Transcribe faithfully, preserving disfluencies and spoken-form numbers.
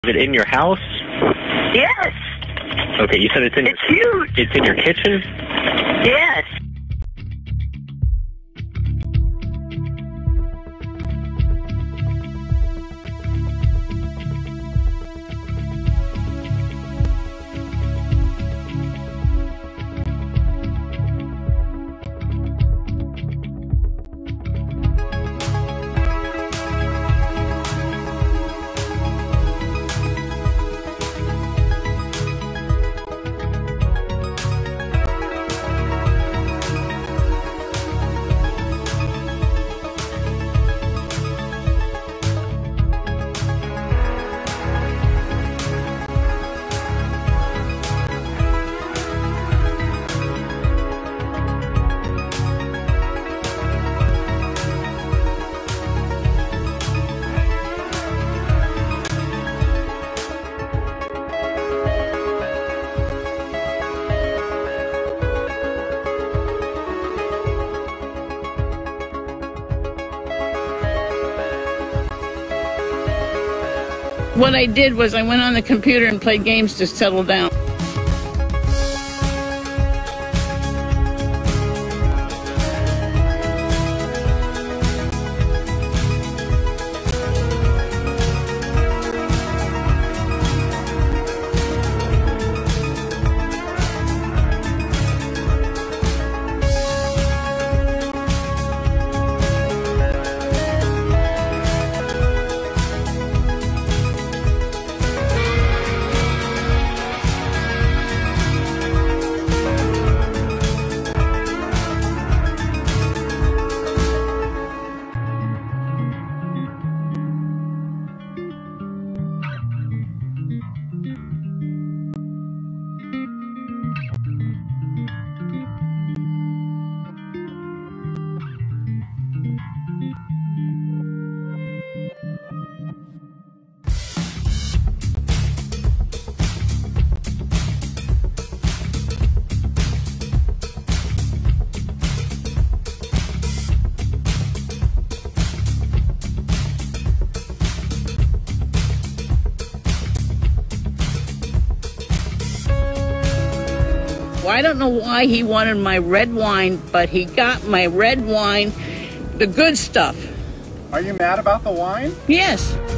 Is it in your house? Yes. Okay, you said it's in It's your, huge. It's in your kitchen? Yes. What I did was I went on the computer and played games to settle down. Well, I don't know why he wanted my red wine, but he got my red wine, the good stuff. Are you mad about the wine? Yes.